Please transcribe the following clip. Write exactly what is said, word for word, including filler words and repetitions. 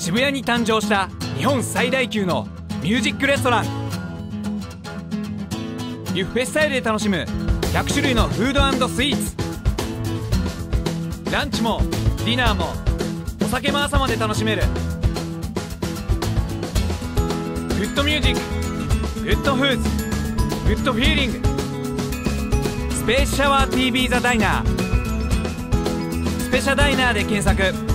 渋谷に誕生した日本最大級のミュージックレストラン。ビュッフェスタイルで楽しむひゃくしゅるいのフード&スイーツ。ランチもディナーもお酒も朝まで楽しめる。グッドミュージック、グッドフーズ、グッドフィーリング。スペースシャワー ティービー ザダイナー、スペシャダイナーで検索。